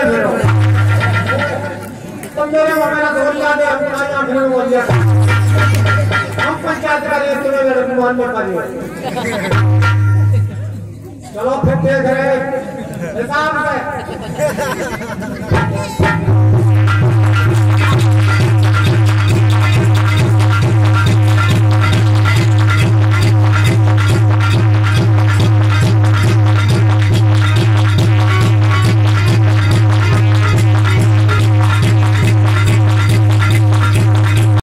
फिरो तुम मेरे मेरा गोलियां दे अपना यहाँ फिर गोलियां हम पंचायत का लिए तुम्हें मेरे मोहन में पानी चलो फिर देख रहे हिसाब से